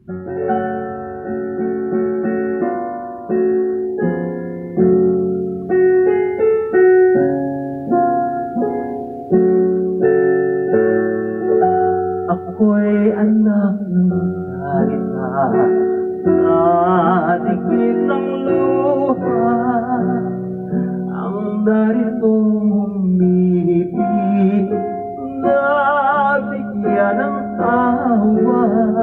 Ako'y anak ng salita, nadikit ng luha, ang naritong humihipit, nabigyan ng tawa.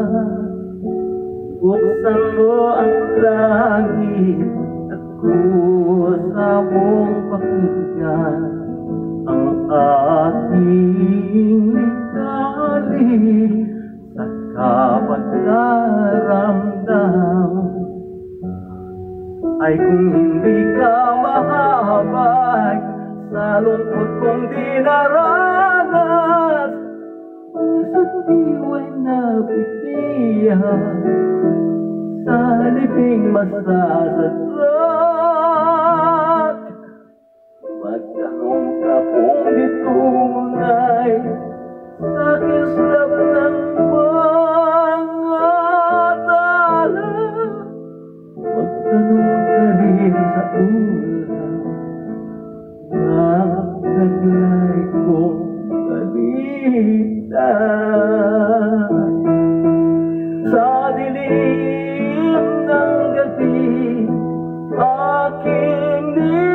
Buksan mo ang langit at kusa mong pakinggan ang ating likali sa kapagdaramdam. Ay kung hindi ka mahabag sa lungkot kong dinaranas, puso't diwa'y nabigyan sa libing masasadrak. Magtanong ka kung di tunay sa kislap ng mga tala. Magtanong ka rin sa ulan na naglay kong balita. Sa dilim ng gabi, aking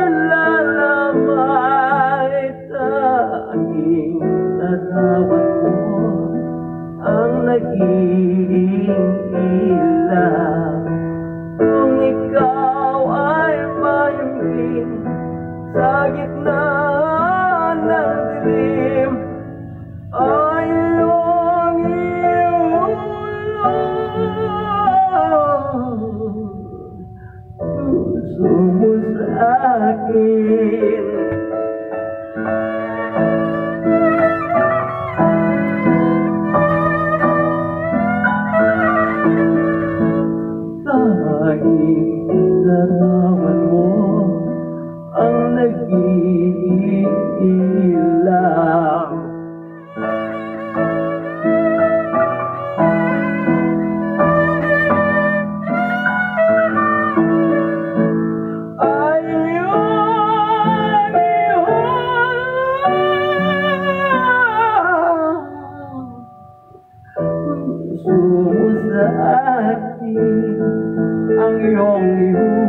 nilalamay, tanging larawan mo ang naging ilaw. Kung ikaw ay mayungin sa gitna ng dilim, ay iyong puso mo sa akin. Tanging larawan mo ang nag-iilaw. Puso mo sa akin ang iyong